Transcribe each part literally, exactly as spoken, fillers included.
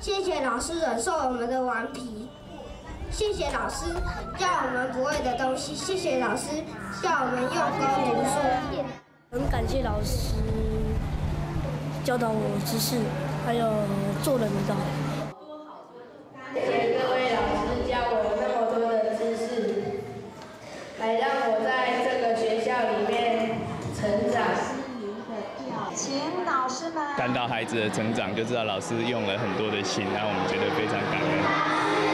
谢谢老师忍受我们的顽皮，谢谢老师教我们不会的东西，谢谢老师叫我们用功读书。 很感谢老师教导我知识，还有做人之道。 谢谢各位老师教我那么多的知识，来让我在这个学校里面成长。 请老师们看到孩子的成长，就知道老师用了很多的心，让我们觉得非常感恩。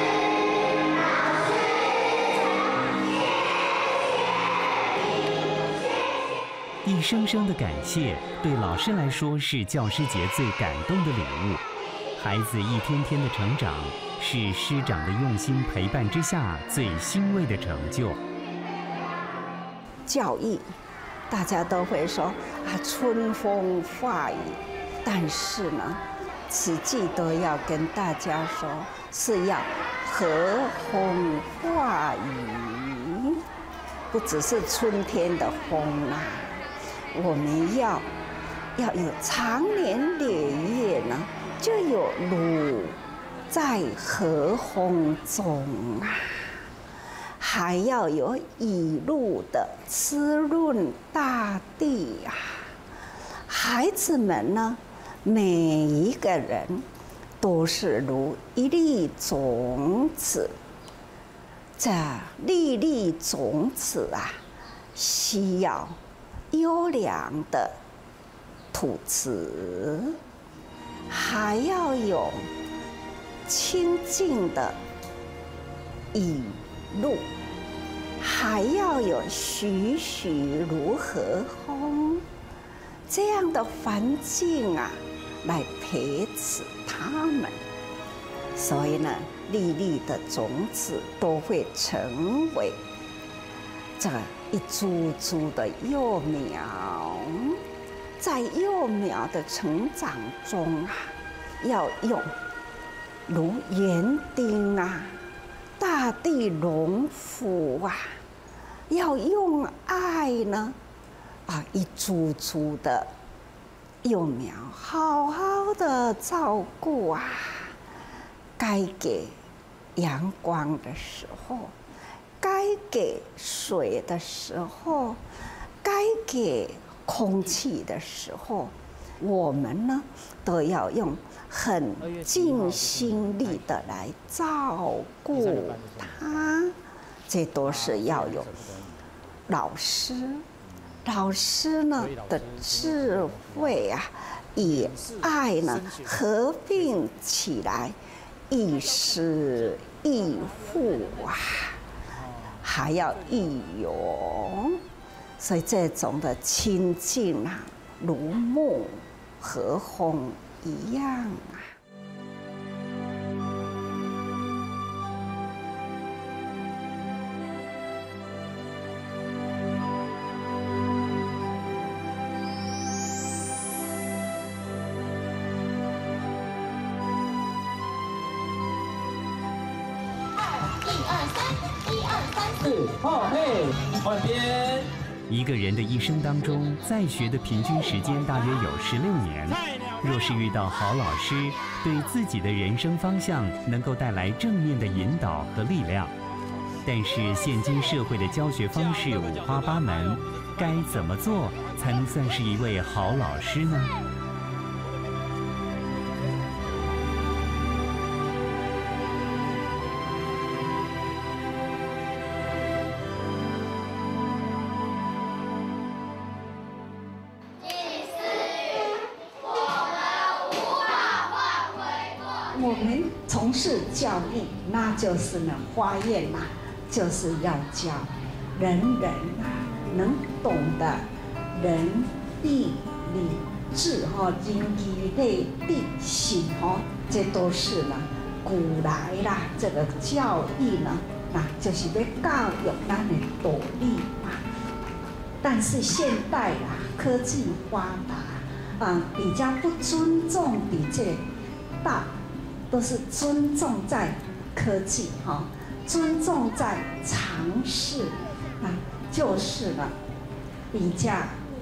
一声声的感谢，对老师来说是教师节最感动的礼物。孩子一天天的成长，是师长的用心陪伴之下最欣慰的成就。 教育，大家都会说啊，春风化雨，但是呢，此际都要跟大家说，是要和风化雨，不只是春天的风啊。我们要要有长年累月呢，就有路在和风中啊，还要有雨露的滋润大地啊。孩子们呢，每一个人都是如一粒种子，这粒粒种子啊，需要优良的土质，还要有清净的雨露，还要有徐徐如和风这样的环境啊，来培植他们。所以呢，粒粒的种子都会成为这一株株的幼苗，在幼苗的成长中啊，要用如园丁啊、大地农夫啊，要用爱呢啊，一株株的幼苗好好的照顾啊。该给阳光的时候，该给水的时候，该给空气的时候，我们呢都要用很尽心力的来照顾它。这都是要有老师，老师呢的智慧啊，与爱呢合并起来，亦师亦父啊。还要义勇，所以这种的亲近啊，如沐和风一样啊。 好，嘿，换边。 一个人的一生当中，在学的平均时间大约有十六年。若是遇到好老师，对自己的人生方向能够带来正面的引导和力量。但是现今社会的教学方式五花八门，该怎么做才能算是一位好老师呢？ 我们从事教育，那就是呢，发愿嘛，就是要教人人啊能懂得仁义礼智哈，仁义礼智信哈，这都是呢古来啦这个教育呢，那就是要教育咱的道理嘛。但是现代啦，科技发达，啊，比较不尊重的这道。都是尊重在科技哈，尊重在常识啊，就是呢比较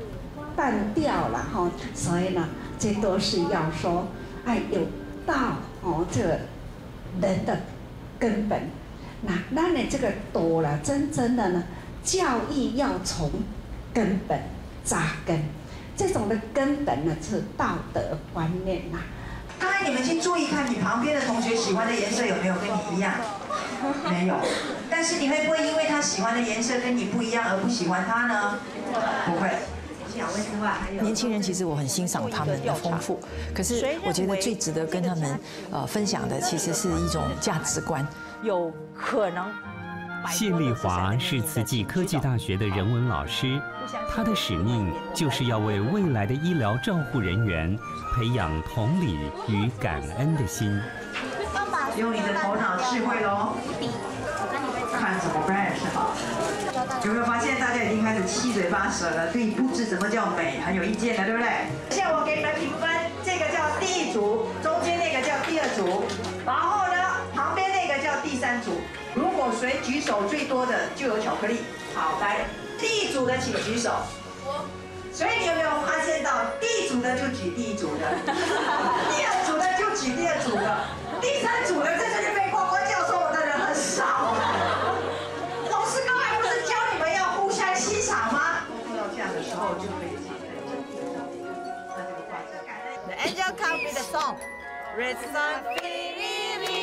淡掉了哈，所以呢，这都是要说，哎，有道哦，这个人的根本。那咱的这个道啦，真正的呢，教育要从根本扎根。这种的根本呢是道德观念呐。 刚才你们去注意看，你旁边的同学喜欢的颜色有没有跟你一样？没有。但是你会不会因为他喜欢的颜色跟你不一样而不喜欢他呢？不会。 年轻人其实我很欣赏他们的丰富，可是我觉得最值得跟他们呃分享的，其实是一种价值观。 有可能。 谢丽华是慈济科技大学的人文老师，她的使命就是要为未来的医疗照护人员培养同理与感恩的心。 用你的头脑智慧喽，看怎么办是吧？有没有发现大家已经开始七嘴八舌了？对布置怎么叫美很有意见了，对不对？现在我给你们评分，这个叫第一组，中间那个叫第二组，然后呢，旁边那个叫第三组。如果谁举手最多的就有巧克力。好，来，第一组的请举手。我。所以你有没有发现到，第一组的就举第一组的，第二组的就举第二组的，第三组的在这里被呱呱叫说我的人很少。老师刚才不是教你们要互相欣赏吗？碰到这样的时候就可以解开这个。那这个挂字改。The angel comes with a song. Red sun feeling.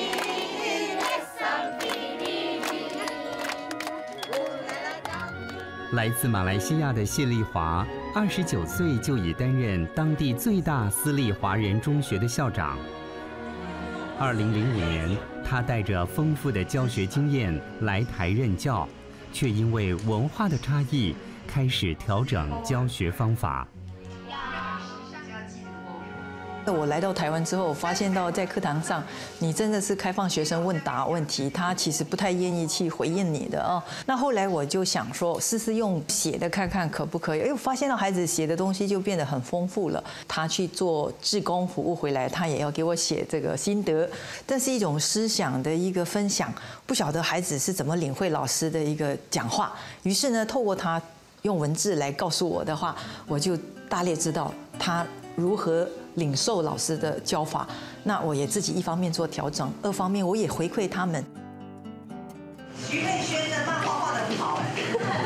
来自马来西亚的谢丽华，二十九岁就已担任当地最大私立华人中学的校长。二零零五年，他带着丰富的教学经验来台任教，却因为文化的差异，开始调整教学方法。 我来到台湾之后，我发现到在课堂上，你真的是开放学生问答问题，他其实不太愿意去回应你的哦。那后来我就想说，试试用写的看看可不可以。哎，我发现到孩子写的东西就变得很丰富了。他去做志工服务回来，他也要给我写这个心得，这是一种思想的一个分享。不晓得孩子是怎么领会老师的一个讲话，于是呢，透过他用文字来告诉我的话，我就大略知道他如何领受老师的教法。那我也自己一方面做调整，二方面我也回馈他们。 徐佩轩的漫画画得很好哎。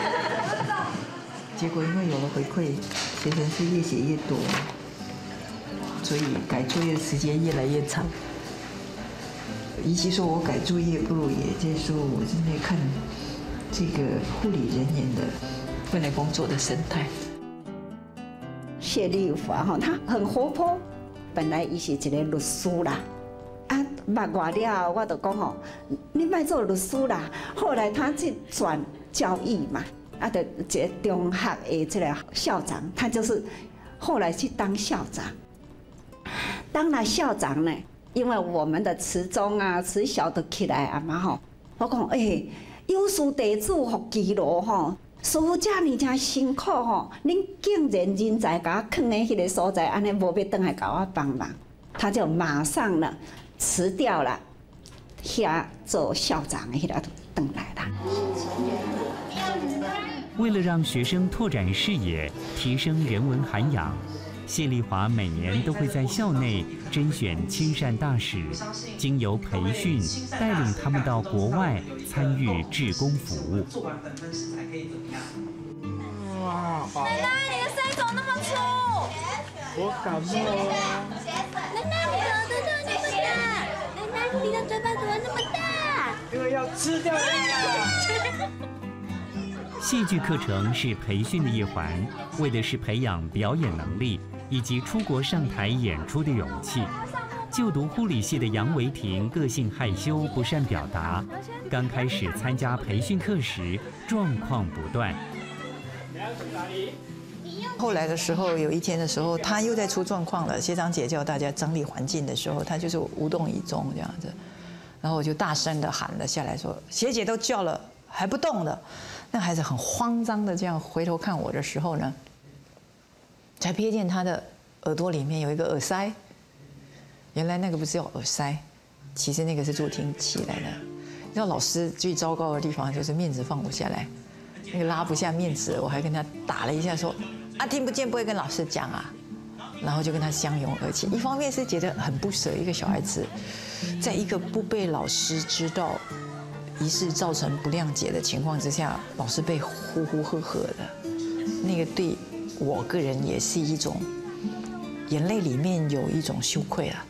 结果因为有了回馈，学生是越写越多，所以改作业的时间越来越长。与其说我改作业，不如也就是说我正在看这个护理人员的未来工作的生态。 谢丽华哈，她很活泼，本来伊是一个律师啦，啊，捌我了，我就讲吼，你莫做律师啦。后来她去转教育嘛，啊，就一个中学的这个校长，他就是后来去当校长。当了校长呢，因为我们的慈中啊、慈小都起来啊嘛吼，我讲哎、欸，有事弟子服基路吼。师傅遮尔真辛苦吼，恁竟然人才甲我囥喺迄个所在，安尼无要倒来甲我帮忙，他就马上呢辞掉了遐做校长的迄个倒来啦。 为了让学生拓展视野、提升人文涵养，谢丽华每年都会在校内甄选亲善大使，经由培训带领他们到国外参与志工服务。 做完本分时才可以怎么样？ 哇，好！奶奶，你的腮怎么那么粗？ 我感冒了。 奶奶，你的嘴怎么那么大？奶奶，你的嘴巴怎么那么大？ 因为要吃掉你啊！ 戏剧课程是培训的一环，为的是培养表演能力以及出国上台演出的勇气。就读护理系的杨维婷个性害羞，不善表达。刚开始参加培训课时，状况不断。 后来的时候，有一天的时候，他又在出状况了。学长姐叫大家整理环境的时候，他就是无动于衷这样子。然后我就大声的喊了下来说：“学姐都叫了，还不动的。”那孩子很慌张的这样回头看我的时候呢，才瞥见他的耳朵里面有一个耳塞。原来那个不是叫耳塞，其实那个是助听器来的。你知道老师最糟糕的地方就是面子放不下来，那个拉不下面子，我还跟他打了一下说：“啊，听不见不会跟老师讲啊。” 然后就跟他相拥而泣。一方面是觉得很不舍，一个小孩子，在一个不被老师知道疑似造成不谅解的情况之下，老师被呼呼喝喝的，那个对我个人也是一种眼泪里面有一种羞愧啊。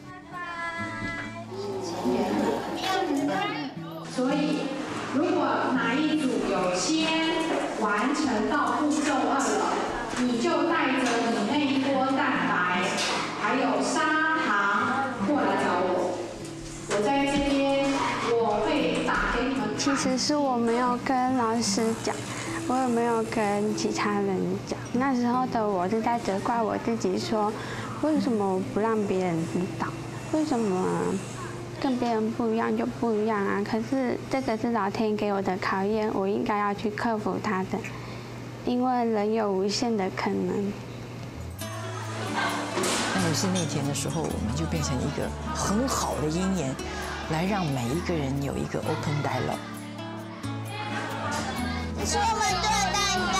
所以，如果哪一组有先完成到步骤二了，你就带着你那一锅蛋白，还有砂糖过来找我。我在这边，我会打给你们。 其实是我没有跟老师讲，我也没有跟其他人讲。那时候的我是在责怪我自己说，为什么我不让别人知道？为什么跟别人不一样就不一样啊？可是这个是老天给我的考验，我应该要去克服它的，因为人有无限的可能。 那于是那天的时候，我们就变成一个很好的因缘，来让每一个人有一个 open dialogue。 是我们做蛋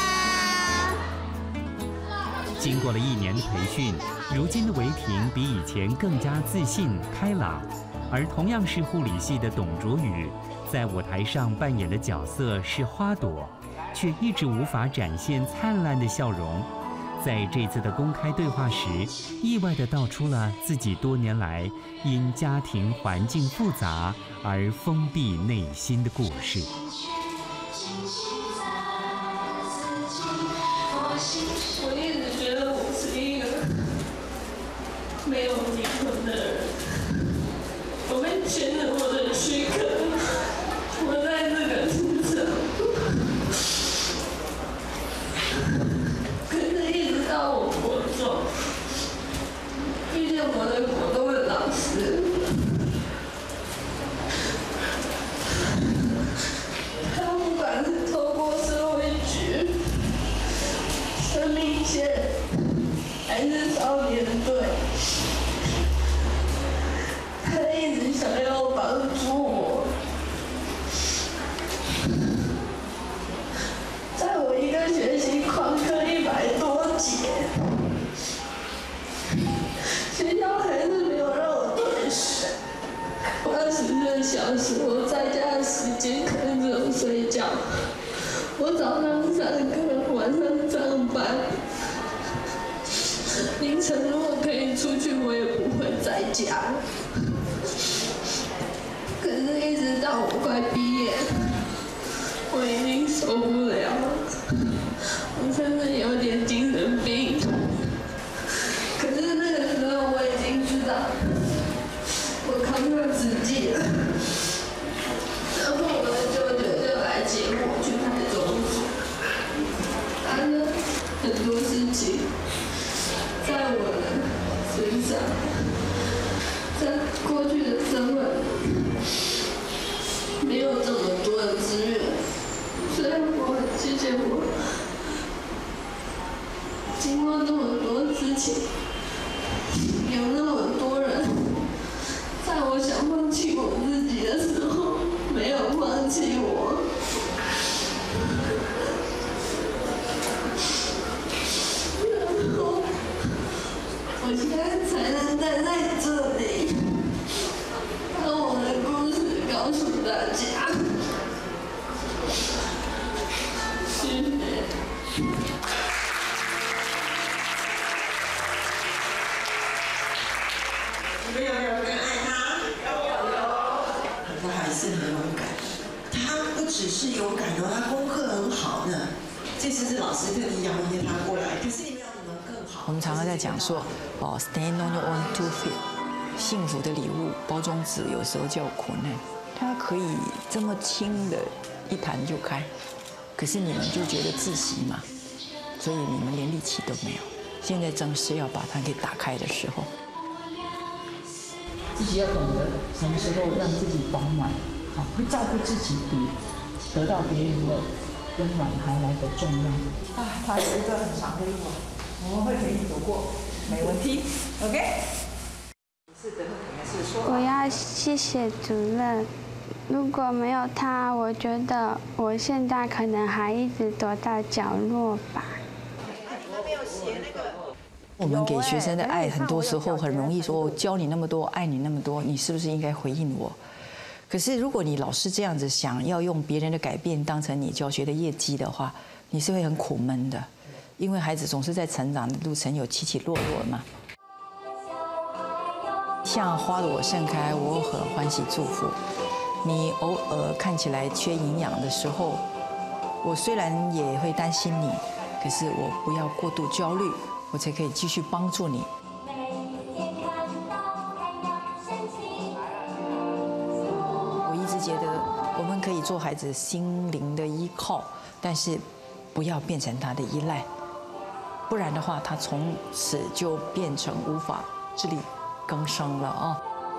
糕。 经过了一年的培训，如今的维婷比以前更加自信开朗。而同样是护理系的董卓宇，在舞台上扮演的角色是花朵，却一直无法展现灿烂的笑容。在这次的公开对话时，意外地道出了自己多年来因家庭环境复杂而封闭内心的故事。 我一直觉得我是一个没有灵魂的人。我被签了我的躯壳，我在这个世上。可是，一直到我国中遇见我的国中的老师，他不管是透过社会局、生命线，还是少年队。他一直想要帮助我，在我一个学期旷课一百多节，学校还是没有让我退学。二十个小时，我在家的时间可能只有睡觉。我早上上课，晚上上班。凌晨如果可以出去，我也不会在家。可是，一直到我快毕业，我已经受不了了，我甚至有点精神病。可是那个时候我已经知道，我康乐自己了。然后我的舅舅就来接我去台中住，他的很多事情在我的身上，在过去的生活没有这么多的资源，所以我很谢谢我，经过那么多事情，有那么多人，在我想放弃我自己的时候，没有放弃我。然后，我现在才能站在这里，把我的故事告诉大家。谢谢。 你们有没有人爱他？有有。他还是很勇敢，他不只是勇敢的，他功课很好呢。这次是老师特地邀约他过来，可是你们要你们更好。 我们常常在讲说，哦 ，stand on your own two feet， 幸福的礼物包装纸有时候叫苦难，它可以这么轻的一弹就开，可是你们就觉得窒息嘛，所以你们连力气都没有。现在正是要把它给打开的时候。 自己要懂得什么时候让自己饱满，好，会照顾自己比得到别人的温暖还来得重要。 啊，他有一个很长的路，我们会陪你走过，没问题。OK。 我要谢谢主任，如果没有他，我觉得我现在可能还一直躲在角落吧。 他没有写那个。 我们给学生的爱，很多时候很容易说，我教你那么多，爱你那么多，你是不是应该回应我？可是如果你老是这样子想要用别人的改变当成你教学的业绩的话，你是会很苦闷的，因为孩子总是在成长的路程有起起落落嘛。像花朵盛开，我很欢喜祝福。你偶尔看起来缺营养的时候，我虽然也会担心你，可是我不要过度焦虑，我才可以继续帮助你。我一直觉得我们可以做孩子心灵的依靠，但是不要变成他的依赖，不然的话，他从此就变成无法自力更生了啊。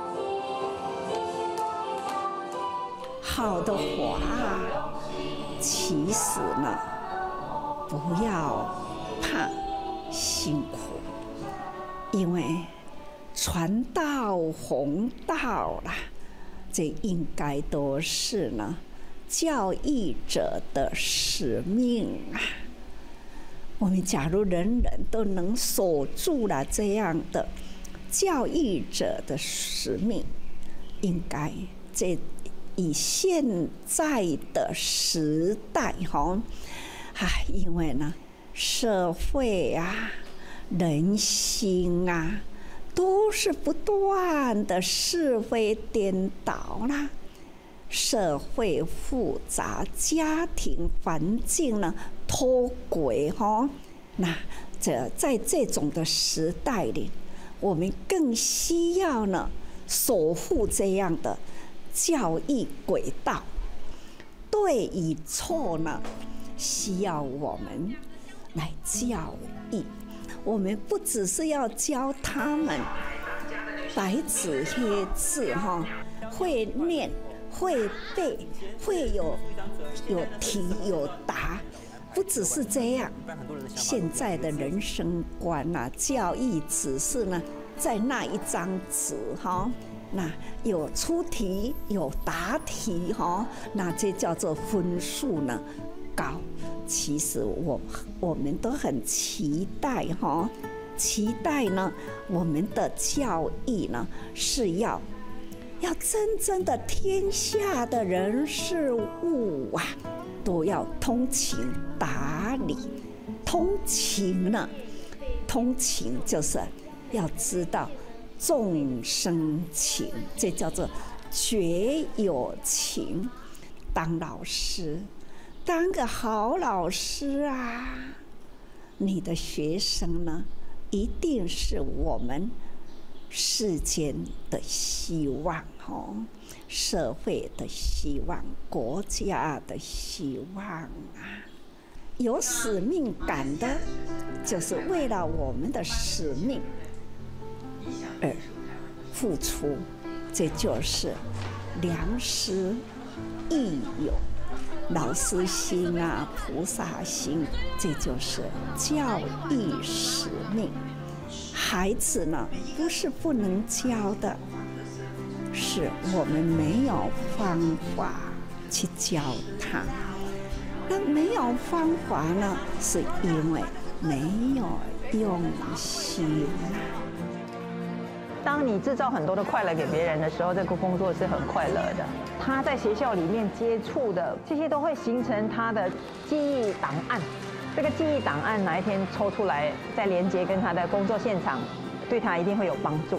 好的话，其实呢，不要怕辛苦，因为传道弘道啦，这应该都是呢教育者的使命啊。我们假如人人都能守住了这样的教育者的使命，应该这以现在的时代哈，啊，因为呢，社会啊、人心啊，都是不断的是非颠倒啦，社会复杂，家庭环境呢脱轨哈，那这在这种的时代里，我们更需要呢守护这样的教育轨道，对与错呢，需要我们来教育。我们不只是要教他们白纸黑字哈，会念、会背、会有有题有答，不只是这样。现在的人生观啊，教育只是呢，在那一张纸哈。那有出题有答题哈，那这叫做分数呢高。其实我我们都很期待哈，期待呢我们的教育呢是要要真正的天下的人事物啊，都要通情达理。通情呢，通情就是要知道众生情，这叫做绝有情。当老师，当个好老师啊，你的学生呢，一定是我们世间的希望哦，社会的希望，国家的希望啊。有使命感的，就是为了我们的使命而付出，这就是良师益友、老师心啊、菩萨心，这就是教育使命。孩子呢，不是不能教的，是我们没有方法去教他。那没有方法呢，是因为没有用心。 当你制造很多的快乐给别人的时候，这个工作是很快乐的。他在学校里面接触的这些都会形成他的记忆档案。这个记忆档案哪一天抽出来，再连接跟他的工作现场，对他一定会有帮助。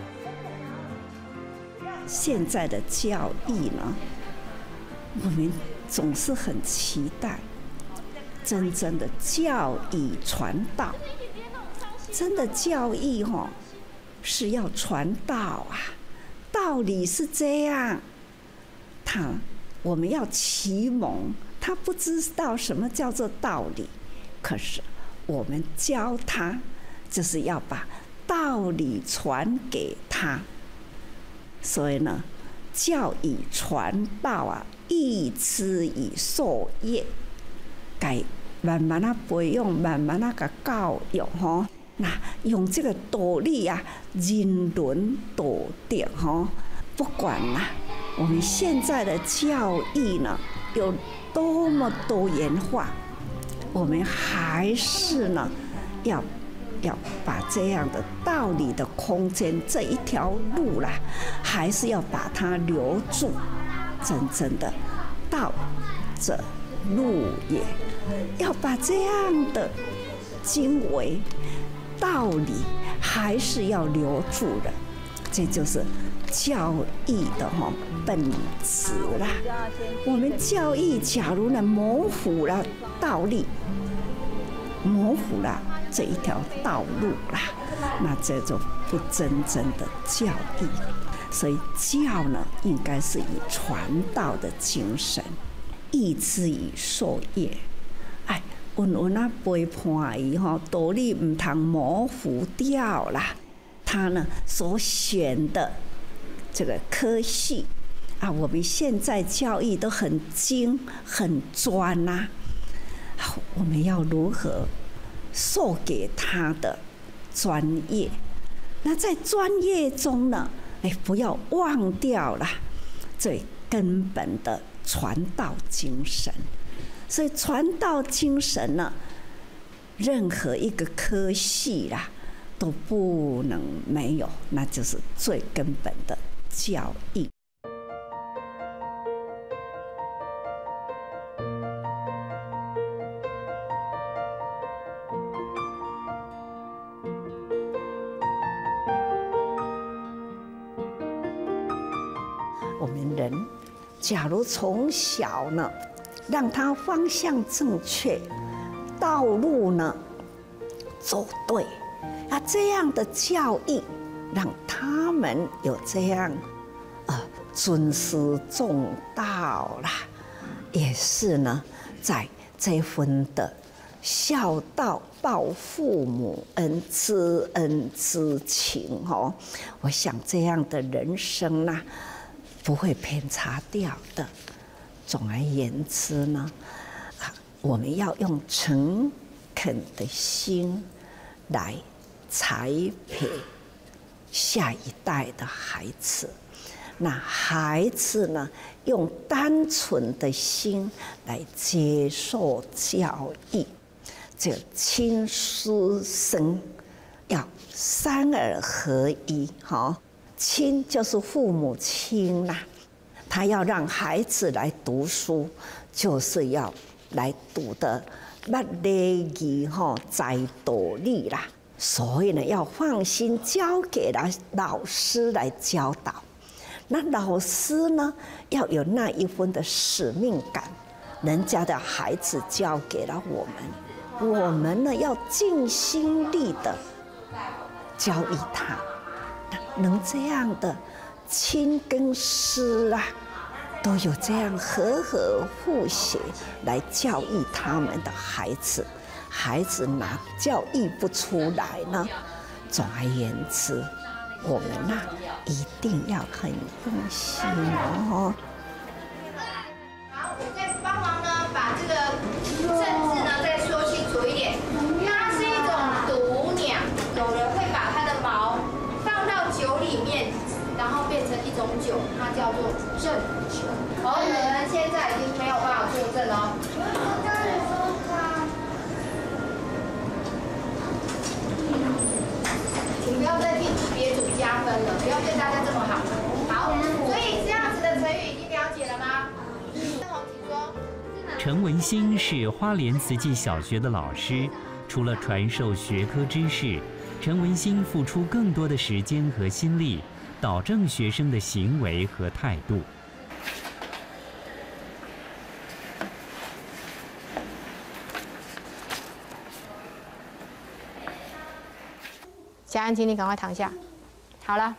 现在的教育呢，我们总是很期待真正的教育传道。真的教育哈、哦，是要传道啊，道理是这样。他我们要启蒙，他不知道什么叫做道理，可是我们教他，就是要把道理传给他。所以呢，教育传道啊，育之以授业，该慢慢啊培养，慢慢啊个教育吼。那用这个道理啊，人伦道德哈，不管啦，我们现在的教育呢有多么多元化，我们还是呢要要把这样的道理的空间这一条路啦，还是要把它留住，真正的道者路也，要把这样的经纬道理还是要留住的，这就是教义的哈本质啦。我们教义假如呢模糊了道理，模糊了这一条道路啦，那这就不真正的教义。所以教呢，应该是以传道的精神，义之以授业。哎，稳稳啊陪伴伊吼，道理唔通模糊掉啦。他呢所选的这个科系啊，我们现在教育都很精很专呐、啊，我们要如何授给他的专业？那在专业中呢，哎，不要忘掉了最根本的传道精神。所以传道精神呢，任何一个科系啦都不能没有，那就是最根本的教育。我们人，假如从小呢，让他方向正确，道路呢走对，那这样的教育，让他们有这样呃尊师重道啦，也是呢，在这份的孝道报父母恩、知恩知情哦，我想这样的人生呢，不会偏差掉的。总而言之呢，啊，我们要用诚恳的心来栽培下一代的孩子。那孩子呢，用单纯的心来接受教育。这亲师生要三而合一，哈，亲就是父母亲啦。他要让孩子来读书，就是要来读的捌礼仪吼，在道理啦。所以呢，要放心交给了老师来教导。那老师呢，要有那一份的使命感。人家的孩子交给了我们，我们呢要尽心力的教育他。能这样的亲跟师啊，都有这样和和互协来教育他们的孩子，孩子哪教育不出来呢？总而言之，我们呐、啊、一定要很用心哦。 好，我再帮忙呢，把这个政治呢再说清楚一点。它是一种毒鸟，有人会把它的毛放到酒里面，然后变成一种酒，它叫做鸩酒。而我们现在已经没有办法作证哦。请不要再替别组加分了，不要对大家这么好。好，所以这样子的成语已经了解了吗？郑红，请说。 陈文兴是花莲慈济小学的老师，除了传授学科知识，陈文兴付出更多的时间和心力，导正学生的行为和态度。 嘉安，请你赶快躺下。好了，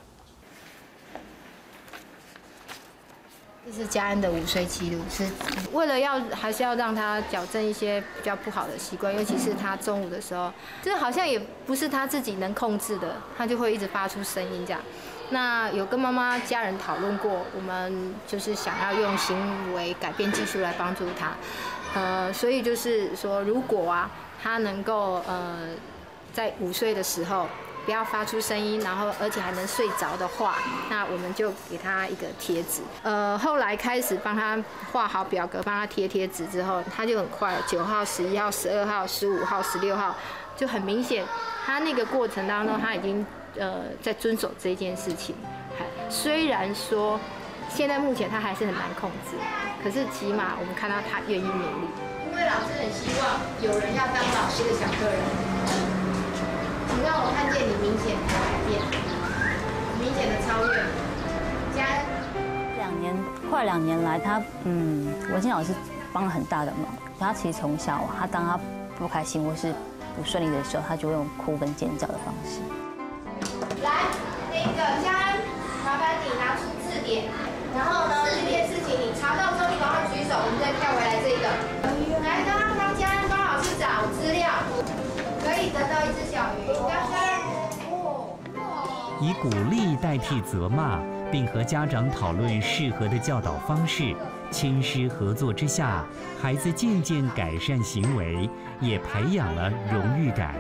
这是嘉安的午睡记录，是为了要还是要让他矫正一些比较不好的习惯，尤其是他中午的时候，这好像也不是他自己能控制的，他就会一直发出声音这样。那有跟妈妈、家人讨论过，我们就是想要用行为改变技术来帮助他，呃，所以就是说，如果啊，他能够呃在午睡的时候。 不要发出声音，然后而且还能睡着的话，那我们就给他一个贴纸。呃，后来开始帮他画好表格，帮他贴贴纸之后，他就很快，九号、十一号、十二号、十五号、十六号，就很明显，他那个过程当中他已经呃在遵守这件事情。虽然说现在目前他还是很难控制，可是起码我们看到他愿意努力。因为老师很希望有人要当老师的小客人，请让我看见你明显的改变，明显的超越。家两年快两年来，他嗯，文心老师帮了很大的忙。他其实从小，他当他不开心或是不顺利的时候，他就会用哭跟尖叫的方式。 来，那个家安，麻烦你拿出字典，然后呢，这件事情你查到之后，你赶快举手，我们再跳回来这个。来，刚刚帮家安帮老师找资料，可以得到一只小鱼。刚刚。 以鼓励代替责骂，并和家长讨论适合的教导方式，亲师合作之下，孩子渐渐改善行为，也培养了荣誉感。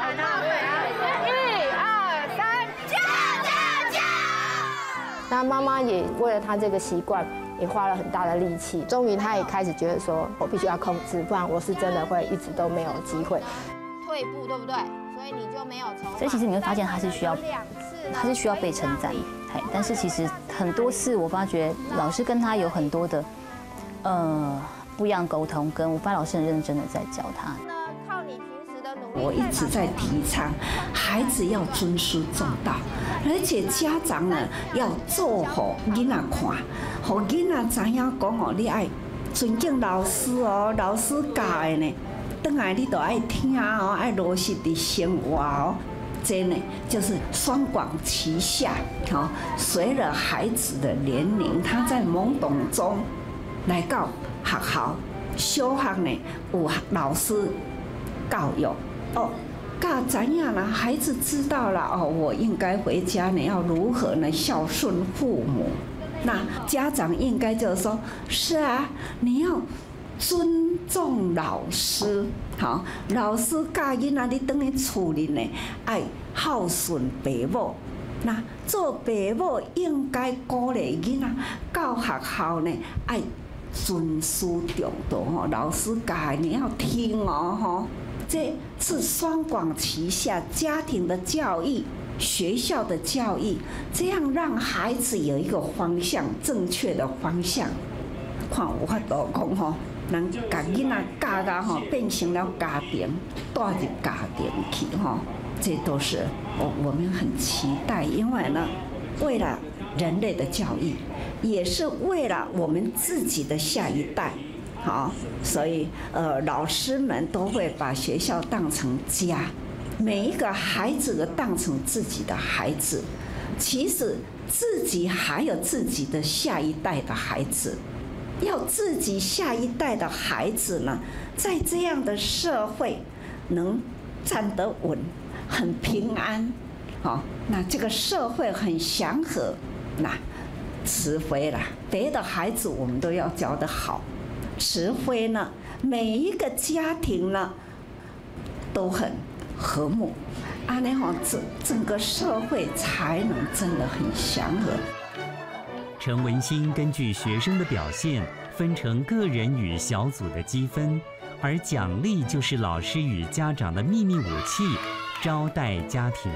一二三，加加加！那妈妈也为了他这个习惯，也花了很大的力气。终于，他也开始觉得说，我必须要控制，不然我是真的会一直都没有机会退步，对不对？所以你就没有从。 所以其实你会发现他是需要。他是需要被称赞，但是其实很多次我发觉老师跟他有很多的呃不一样沟通，跟我发现老师很认真的在教他。 我一直在提倡孩子要尊师重道，而且家长呢要做好囡仔看，让囡仔知影讲哦，你爱尊敬老师哦，老师教的呢，等下你都爱听哦，爱落实的生活哦。这呢就是双管齐下，好，随着孩子的年龄，他在懵懂中来到学校，小学呢有老师教育哦，教怎样呢？孩子知道了哦，我应该回家呢要如何呢孝顺父母？那家长应该就是说，是啊，你要尊重老师。好，老师教囡仔，你等于厝里呢，爱孝顺爸母。那做爸母应该鼓励囡仔，到学校呢，爱尊师重道吼。老师教你要听哦吼。这是双管齐下，家庭的教育、学校的教育，这样让孩子有一个方向，正确的方向。看有法度讲吼。人把囡仔教到吼变成了家庭，带入家庭去吼，这都是我我们很期待，因为呢，为了人类的教育，也是为了我们自己的下一代，好，所以呃，老师们都会把学校当成家，每一个孩子都当成自己的孩子，其实自己还有自己的下一代的孩子。要自己下一代的孩子呢，在这样的社会能站得稳，很平安，好，那这个社会很祥和，那慈悲啦，别的孩子我们都要教得好，慈悲呢，每一个家庭呢都很和睦，安尼吼，整整个社会才能真的很祥和。 陈文心根据学生的表现分成个人与小组的积分，而奖励就是老师与家长的秘密武器——招待家庭。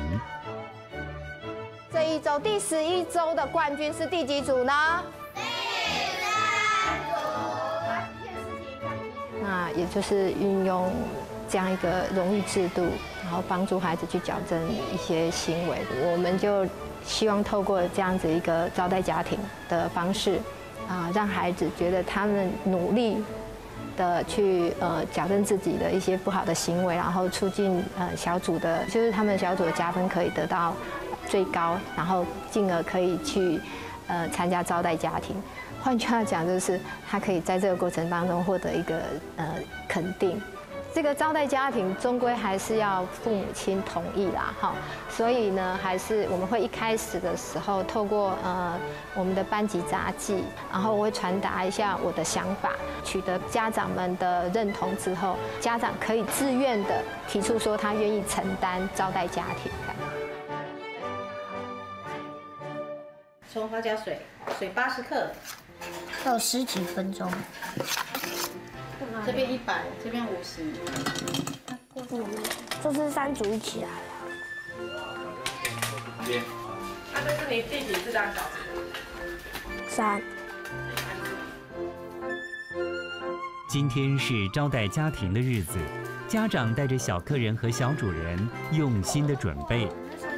这一周第十一周的冠军是第几组呢？第三组。那也就是运用这样一个荣誉制度，然后帮助孩子去矫正一些行为。我们就希望透过这样子一个招待家庭的方式，啊，让孩子觉得他们努力的去呃矫正自己的一些不好的行为，然后促进呃小组的，就是他们小组的加分可以得到最高，然后进而可以去呃参加招待家庭。换句话讲，就是他可以在这个过程当中获得一个呃肯定。这个招待家庭终归还是要父母亲同意啦，哈，所以呢，还是我们会一开始的时候透过呃我们的班级杂技，然后我会传达一下我的想法，取得家长们的认同之后，家长可以自愿的提出说他愿意承担招待家庭的。 葱花椒水，水八十克。 还有十几分钟。 这边一百，这边五十。 嗯，就是三组一起来。 边。那这是你第几次当小孩？ 三。 今天是招待家庭的日子，家长带着小客人和小主人用心的准备。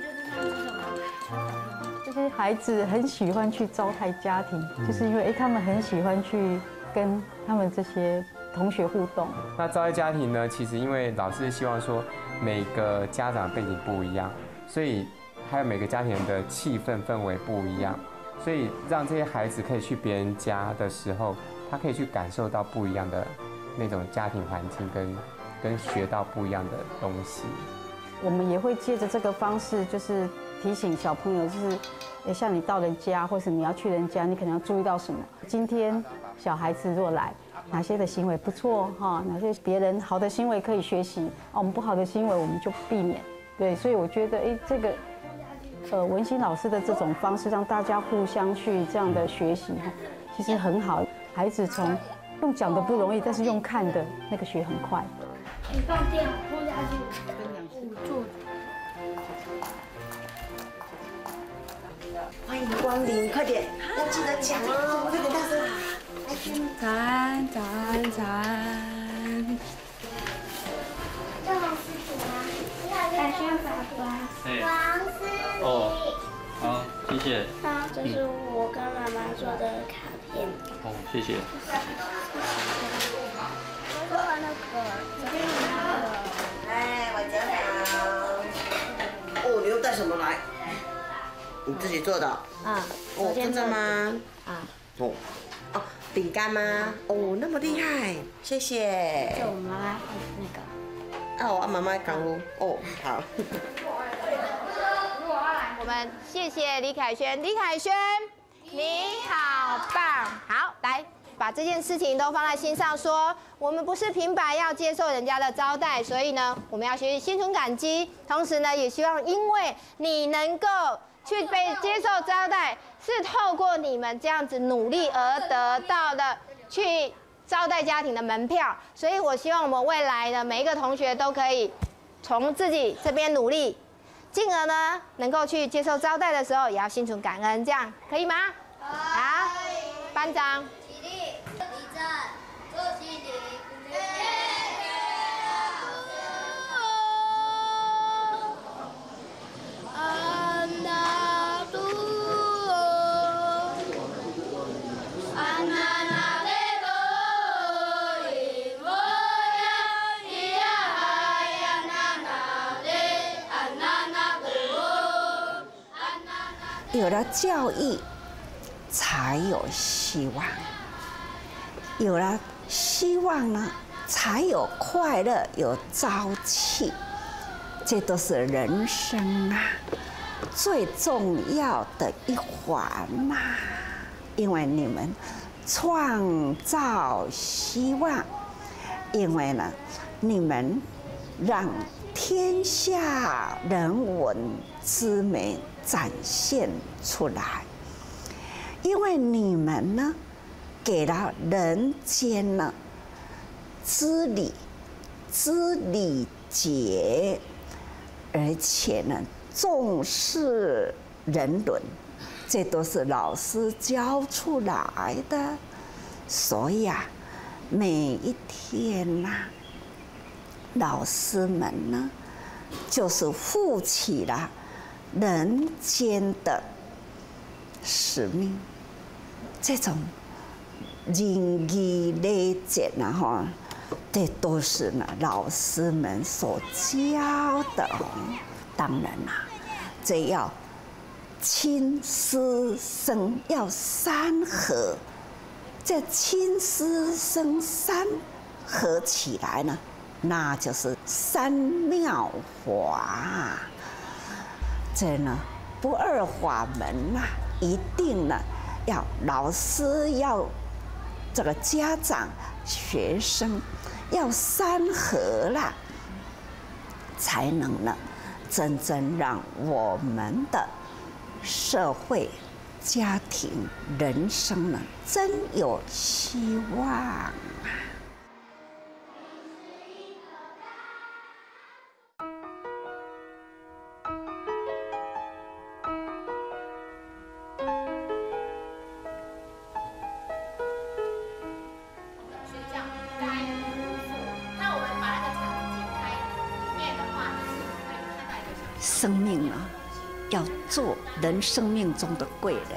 这些孩子很喜欢去招待家庭，就是因为哎，他们很喜欢去跟他们这些同学互动。 那招待家庭呢，其实因为老师希望说每个家长背景不一样，所以还有每个家庭的气氛氛围不一样，所以让这些孩子可以去别人家的时候，他可以去感受到不一样的那种家庭环境跟，跟学到不一样的东西。 我们也会借着这个方式，就是提醒小朋友，就是也像你到人家，或是你要去人家，你可能要注意到什么。今天小孩子若来，哪些的行为不错哈，哪些别人好的行为可以学习，啊，我们不好的行为我们就避免。对，所以我觉得，哎，这个呃文心老师的这种方式，让大家互相去这样的学习，其实很好。孩子从用讲的不容易，但是用看的那个学很快。 你放电拖下去，捂住。 欢迎光临，快点，要记得讲哦，快点大声。 早安，早安，早安。 这种事情啊，凯旋爸爸，王思怡。 哦，好，谢谢。 好，这是我跟妈妈做的卡片。 哦，谢谢。 说完了歌，这边有那个。 来，晚上好。哦，你又带什么来？你自己做的？ 啊。 哦，真的吗？ 啊。 哦。哦，饼干吗？哦，那么厉害，谢谢。 就我妈妈那个。 啊，我妈妈刚哦。哦，好。 我们谢谢李凯旋，李凯旋，你好棒！好，来把这件事情都放在心上说，我们不是平白要接受人家的招待，所以呢，我们要学习心存感激，同时呢，也希望因为你能够去被接受招待，是透过你们这样子努力而得到的去招待家庭的门票，所以我希望我们未来的每一个同学都可以从自己这边努力。进而呢，能够去接受招待的时候，也要心存感恩，这样可以吗？好，班长。起立，立正，坐起立。安娜杜，安娜娜的波伊波呀，伊呀嗨呀娜娜的，安娜娜的波，安娜娜。 有了教育，才有希望；有了希望呢，才有快乐，有朝气。这都是人生啊最重要的一环呐、啊。因为你们创造希望，因为呢，你们让天下人文之美展现出来。因为你们呢，给了人间呢知理、知礼节，而且呢重视人伦，这都是老师教出来的。所以啊，每一天呐、啊，老师们呢，就是负起了人间的使命。这种仁义礼节呢，哈，这都是呢老师们所教的。当然啦，这要亲师生，要三合。这亲师生三合起来呢，那就是三妙法。这呢，不二法门呐、啊，一定呢。要老师要这个家长学生要三合啦，才能呢真正让我们的社会家庭人生呢，真有希望啊！生命啊，要做人生命中的贵人。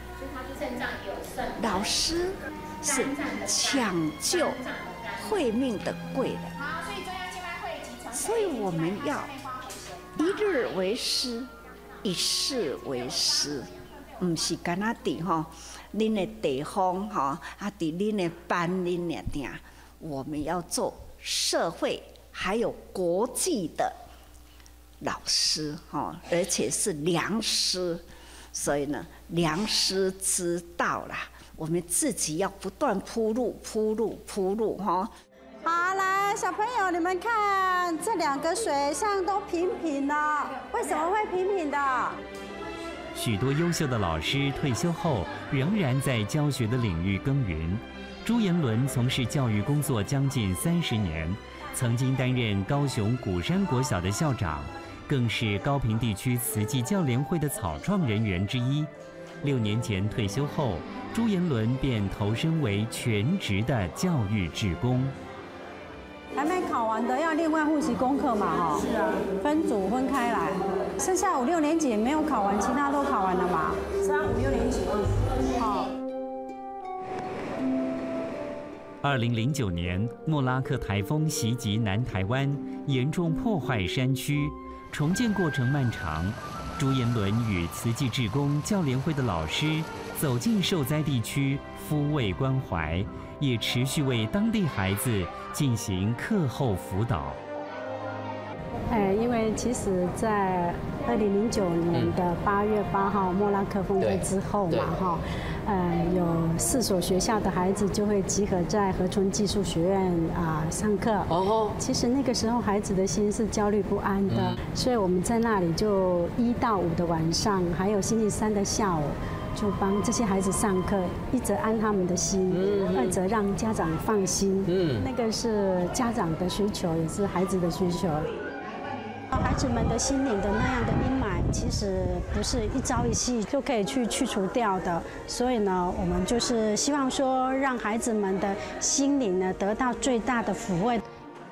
老师是抢救慧命的贵人，所以我们要一日为师，一世为师，唔是干那伫吼，恁的地方吼，啊伫恁的班恁尔定，我们要做社会还有国际的老师哈，而且是良师，所以呢，良师之道啦，我们自己要不断铺路、铺路、铺路哈。 好，来，小朋友，你们看这两个水上都平平的，为什么会平平的？ 许多优秀的老师退休后仍然在教学的领域耕耘。朱延伦从事教育工作将近三十年，曾经担任高雄鼓山国小的校长。更是高屏地区慈济教联会的草创人员之一。六年前退休后，朱延伦便投身为全职的教育志工。 还没考完的要另外复习功课嘛，哈。是啊。分组分开来，剩下五六年级没有考完，其他都考完了嘛。是啊，五六年级。好。 二零零九年，莫拉克台风袭击南台湾，严重破坏山区。重建过程漫长，朱延伦与慈济志工教联会的老师走进受灾地区，抚慰关怀，也持续为当地孩子进行课后辅导。 哎，因为其实，在二零零九年的八月八号莫拉克风灾之后嘛，哈，呃，有四所学校的孩子就会集合在和春技术学院啊、呃、上课。哦，其实那个时候孩子的心是焦虑不安的，嗯、所以我们在那里就一到五的晚上，还有星期三的下午，就帮这些孩子上课，一则安他们的心，嗯、二则让家长放心。嗯，那个是家长的需求，也是孩子的需求。孩子们的心灵的那样的阴霾，其实不是一朝一夕就可以去去除掉的。所以呢，我们就是希望说，让孩子们的心灵呢得到最大的抚慰。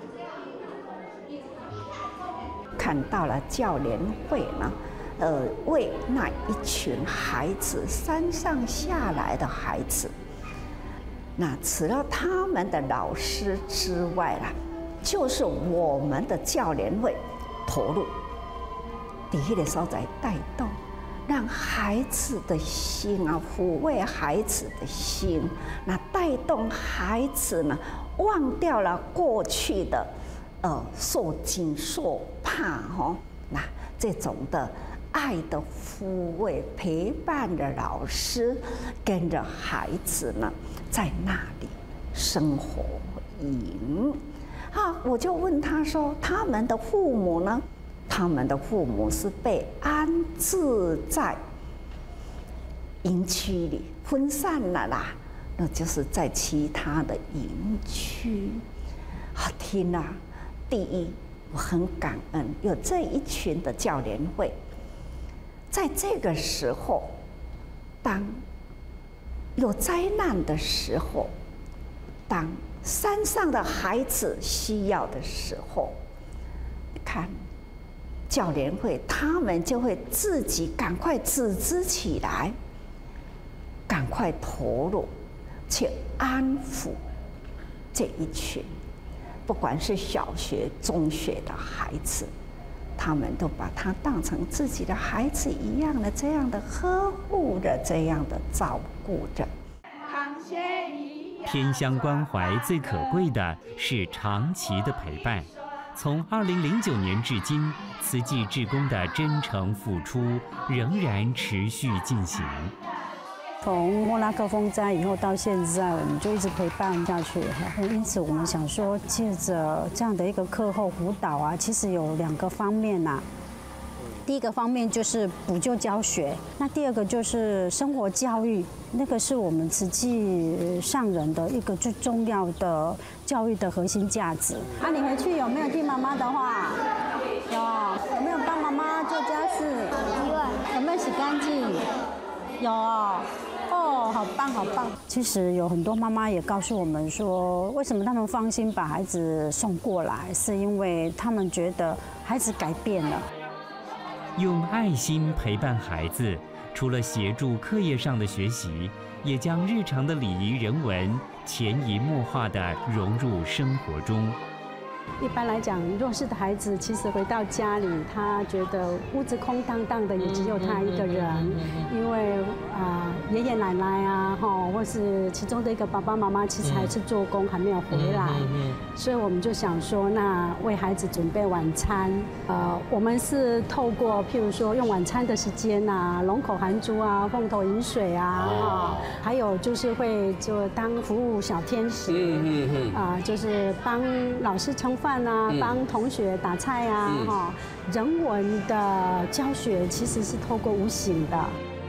看到了教联会呢，呃，为那一群孩子山上下来的孩子，那除了他们的老师之外啦，就是我们的教联会。投入，在那个所在带动，让孩子的心啊，抚慰孩子的心，那带动孩子呢，忘掉了过去的呃受惊受怕哈，那这种的爱的抚慰陪伴的老师，跟着孩子呢，在那里生活营。啊，我就问他说，他们的父母呢？他们的父母是被安置在营区里，分散了啦，那就是在其他的营区。啊，天哪！第一，我很感恩有这一群的教联会，在这个时候，当有灾难的时候，当山上的孩子需要的时候，看教联会，他们就会自己赶快组织起来，赶快投入，去安抚这一群，不管是小学、中学的孩子，他们都把他当成自己的孩子一样的，这样的呵护着，这样的照顾着。 偏乡关怀最可贵的是长期的陪伴。从二零零九年至今，慈济志工的真诚付出仍然持续进行。 从莫拉克风灾以后到现在，我们就一直陪伴下去。因此，我们想说，借着这样的一个课后辅导啊，其实有两个方面呐、啊。 第一个方面就是补救教学，那第二个就是生活教育，那个是我们慈济上人的一个最重要的教育的核心价值。啊，你回去有没有听妈妈的话？有，有没有帮妈妈做家事？有。有没有洗干净？有。哦，好棒好棒！其实有很多妈妈也告诉我们说，为什么他们放心把孩子送过来，是因为他们觉得孩子改变了。 用爱心陪伴孩子，除了协助课业上的学习，也将日常的礼仪人文潜移默化地融入生活中。 一般来讲，弱势的孩子其实回到家里，他觉得屋子空荡荡的，也只有他一个人，因为啊、呃、爷爷奶奶啊，哈，或是其中的一个爸爸妈妈，其实还是做工还没有回来，所以我们就想说，那为孩子准备晚餐，呃，我们是透过譬如说用晚餐的时间啊，龙口含珠啊，凤头饮水啊，哈，还有就是会就当服务小天使，嗯嗯嗯，啊，就是帮老师盛饭啊，帮同学打菜啊，哈、嗯，人文的教学其实是透过无形的。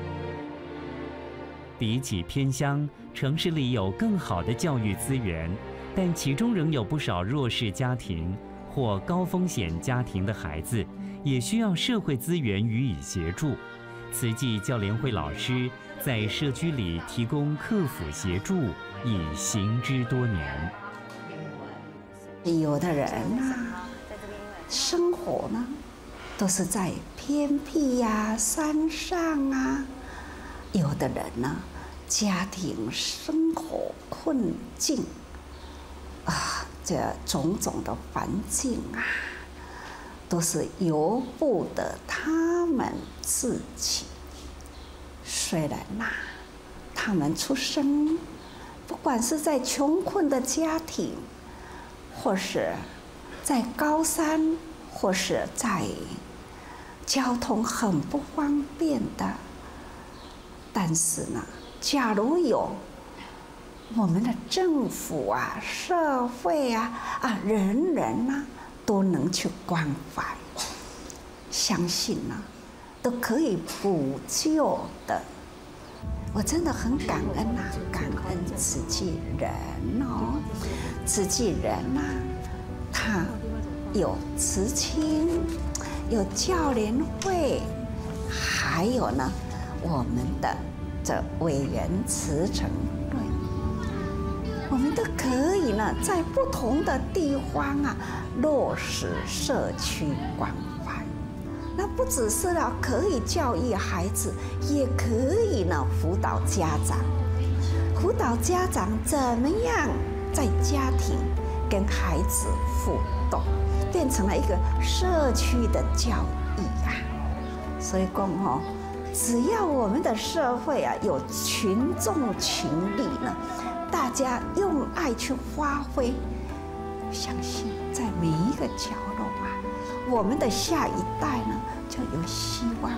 比起偏乡，城市里有更好的教育资源，但其中仍有不少弱势家庭或高风险家庭的孩子，也需要社会资源予以协助。慈济教联会老师在社区里提供客服协助，已行之多年。 有的人啊，生活呢，都是在偏僻呀、山上啊；有的人呢，家庭生活困境啊，这种种的环境啊，都是由不得他们自己。虽然呐、啊，他们出生，不管是在穷困的家庭，或是在高山，或是在交通很不方便的，但是呢，假如有我们的政府啊、社会啊、啊人人啊，都能去关怀，相信呢、啊，都可以补救的。我真的很感恩呐、啊，感恩慈济人哦。慈济人呐、啊，他有慈青，有教联会，还有呢，我们的这委员慈诚队，我们都可以呢，在不同的地方啊，落实社区关怀。那不只是呢，可以教育孩子，也可以呢，辅导家长，辅导家长怎么样在家庭跟孩子互动，变成了一个社区的教育啊。所以讲哦，只要我们的社会啊有群众群力呢，大家用爱去发挥，相信在每一个角落啊，我们的下一代呢就有希望了。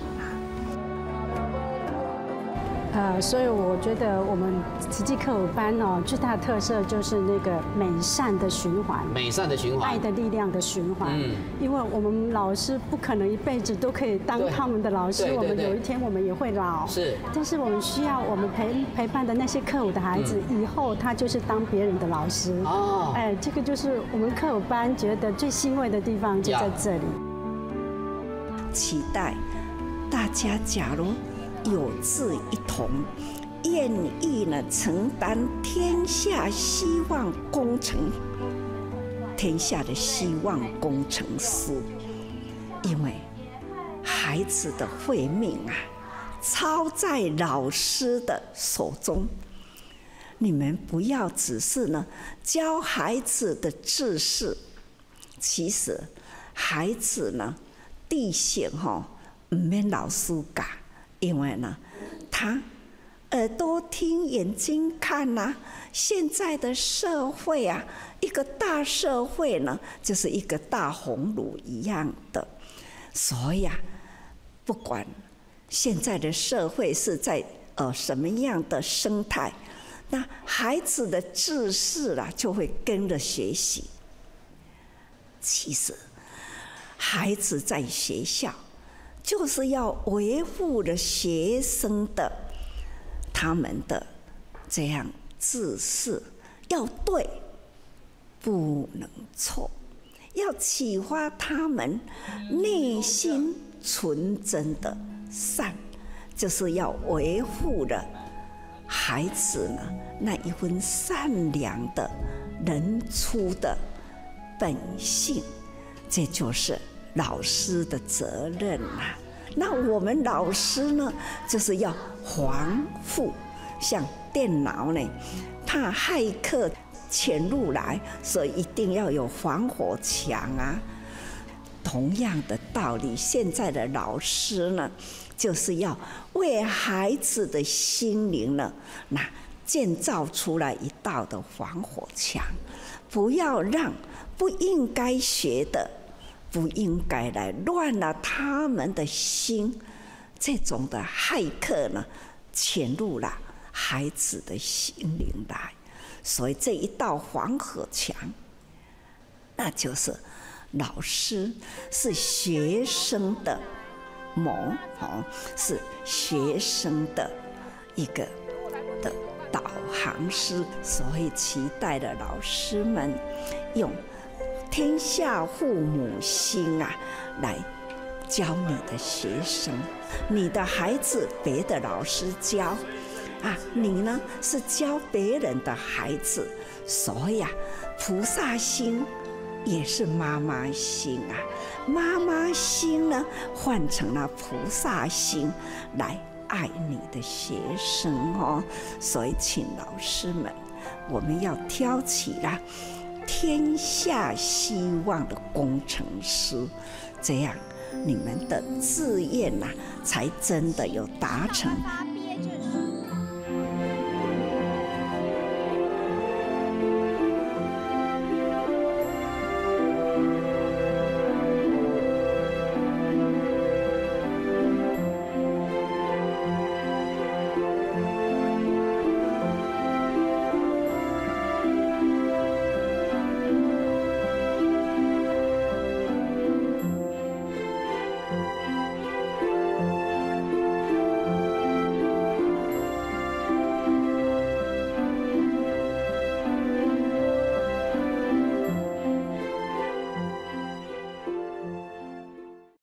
呃，所以我觉得我们慈济课舞班哦，最大的特色就是那个美善的循环， 美善的循环， 爱的力量的循环。嗯，因为我们老师不可能一辈子都可以当他们的老师，我们有一天我们也会老。是，但是我们需要我们陪陪伴的那些课舞的孩子，嗯、以后他就是当别人的老师。哦，哎，这个就是我们课舞班觉得最欣慰的地方，就在这里。 期待大家，假如有志一同，愿意呢承担天下希望工程，天下的希望工程师，因为孩子的慧命啊，操在老师的手中。你们不要只是呢教孩子的知识，其实孩子呢地性哈唔免老师教。因为呢，他耳朵听，眼睛看呐、啊。现在的社会啊，一个大社会呢，就是一个大熔炉一样的。所以啊，不管现在的社会是在呃什么样的生态，那孩子的知识啊，就会跟着学习。其实，孩子在学校就是要维护了学生的他们的这样自视，要对，不能错，要启发他们内心纯真的善，就是要维护了孩子呢那一份善良的人初的本性，这就是老师的责任啦。那我们老师呢，就是要防护，像电脑呢，怕骇客潜入来，所以一定要有防火墙啊。同样的道理，现在的老师呢，就是要为孩子的心灵呢，那建造出来一道的防火墙，不要让不应该学的、不应该来乱了他们的心，这种的骇客呢，潜入了孩子的心灵来。所以这一道防火墙，那就是老师是学生的谋，是学生的一个的导航师，所以期待的老师们用天下父母心啊来教你的学生，你的孩子别的老师教啊，你呢是教别人的孩子，所以啊，菩萨心也是妈妈心啊，妈妈心呢换成了菩萨心来爱你的学生哦。所以请老师们，我们要挑起了天下希望的工程师，这样你们的志愿呐、啊，才真的有达成。